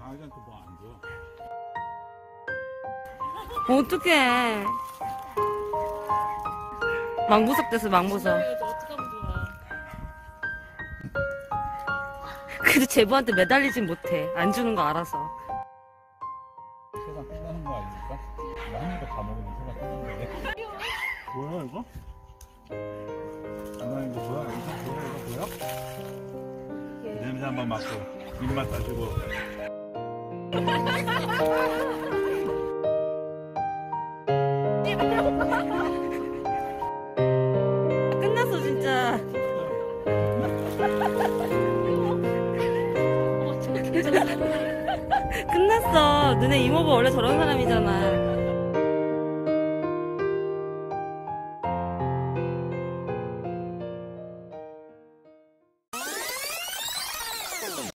강아지한테 뭐 안 줘. 어떡해. 망부석 됐어, 망부석. 어떡하면 좋아. 그래도 제부한테 매달리진 못해. 안 주는 거 알아서. 세상 끝나는 거 아닙니까? 나 한 입에 다 먹으면 세상 끝났는데. 뭐야 이거? 장난 이거 뭐야? 이거 뭐야? 냄새 한번 맡고 입맛 다시고. 끝났어, 진짜. 끝났어. 너네 이모부 원래 저런 사람이잖아.